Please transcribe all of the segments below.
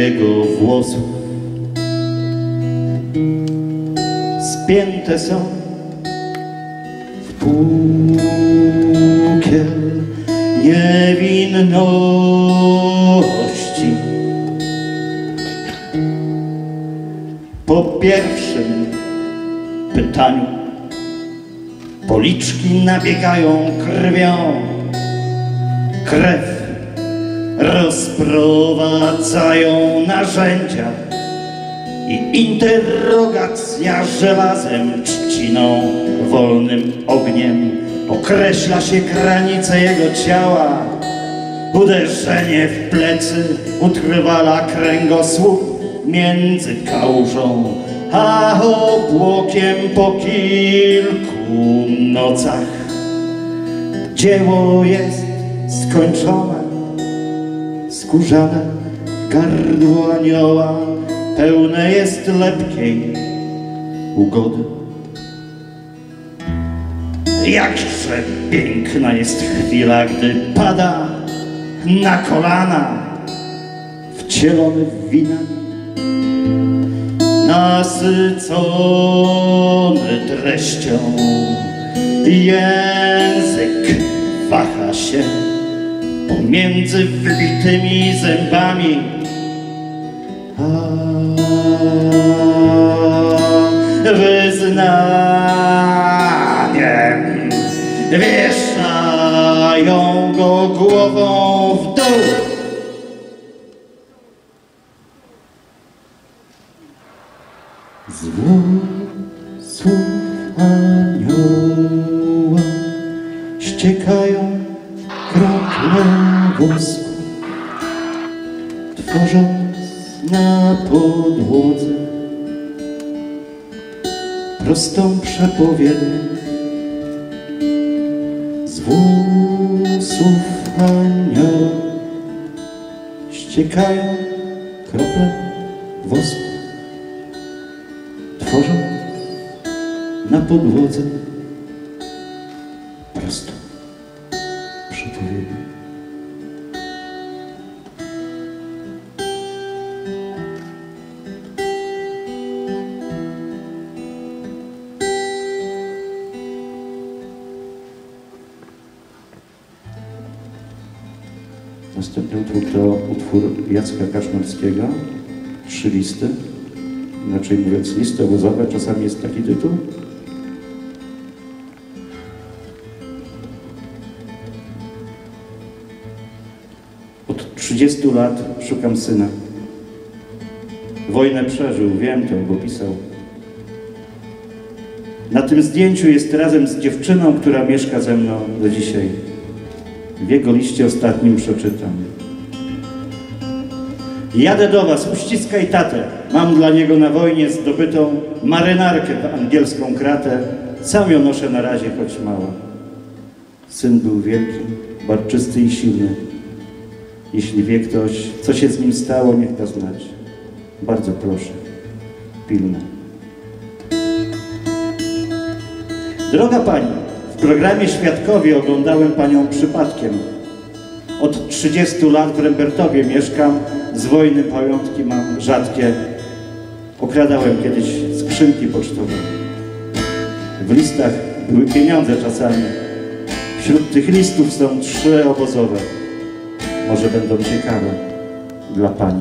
jego włosów. Spięte są w pukiel niewinności. Po pierwszym pytaniu policzki nabiegają krwią. Krew rozprowadzają narzędzia i interrogacja żelazem, trzciną, wolnym ogniem określa się granice jego ciała. Uderzenie w plecy utrwala kręgosłup między kałużą a obłokiem po kilku nocach. Dzieło jest skończone, skórzane gardło anioła pełne jest lepkiej ugody. Jakże piękna jest chwila, gdy pada na kolana, wcielony w wina, nasycony treścią. Język waha się pomiędzy wybitymi zębami, wyznaniem wieszają go głową w dół. Z włosów anioła ściekają krople wosku, tworząc na podłodze prostą przepowiednię. Z włosów anioła ściekają krople wosku, tworząc na podłodze prostą przepowiednię. Następny utwór to utwór Jacka Kaczmarskiego, 3 listy. Inaczej mówiąc, listy obozowe, czasami jest taki tytuł. Od 30 lat szukam syna. Wojnę przeżył, wiem to, bo pisał. Na tym zdjęciu jest razem z dziewczyną, która mieszka ze mną do dzisiaj. W jego liście ostatnim przeczytam. Jadę do was, uściskaj tatę. Mam dla niego na wojnie zdobytą marynarkę w angielską kratę. Sam ją noszę na razie, choć mała. Syn był wielki, barczysty i silny. Jeśli wie ktoś, co się z nim stało, niech da znać. Bardzo proszę, pilne. Droga pani, w programie Świadkowie oglądałem panią przypadkiem. Od 30 lat w Rembertowie mieszkam, z wojny pamiątki mam rzadkie. Okradałem kiedyś skrzynki pocztowe. W listach były pieniądze czasami. Wśród tych listów są 3 obozowe. Może będą ciekawe dla pani.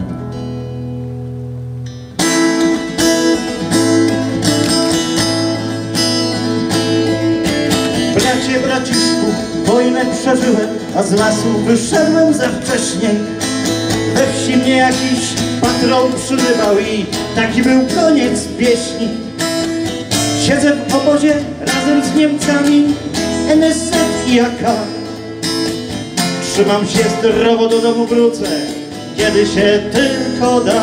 Bracie, braciszku, wojnę przeżyłem, a z lasu wyszedłem za wcześnie. We wsi mnie jakiś patrol przyrywał i taki był koniec pieśni. Siedzę w obozie razem z Niemcami, NSZ i AK. Trzymam się zdrowo, do domu wrócę, kiedy się tylko da.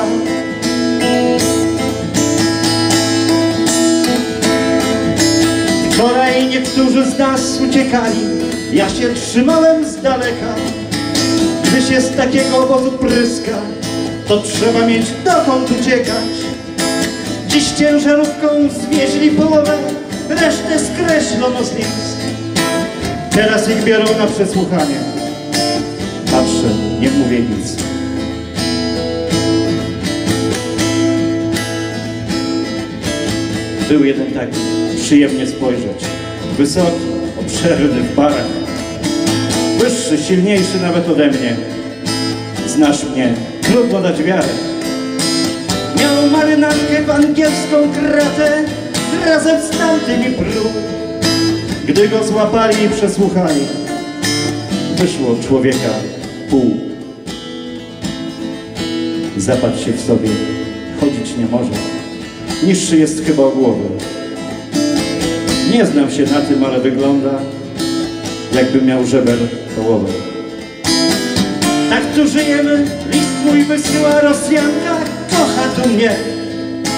Wczoraj niektórzy z nas uciekali, ja się trzymałem z daleka. Gdy się z takiego obozu pryska, to trzeba mieć dokąd uciekać. Dziś ciężarówką zwieźli połowę, resztę skreślono z list. Teraz ich biorą na przesłuchanie. Patrzę, nie mówię nic. Był jeden taki, przyjemnie spojrzeć. Wysoki, obszerny w barach. Wyższy, silniejszy nawet ode mnie. Znasz mnie, trudno dać wiarę. Miał marynarkę w angielską kratę, razem z tamtymi pruł. Gdy go złapali i przesłuchali, wyszło człowieka pół. Zapadł się w sobie, chodzić nie może. Niższy jest chyba o głowę. Nie znam się na tym, ale wygląda, jakby miał żeber połowę. Tak tu żyjemy, list mój wysyła Rosjanka, kocha tu mnie.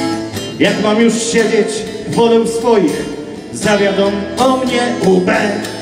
Jak mam już siedzieć, wolę swoich, zawiadą o mnie UB.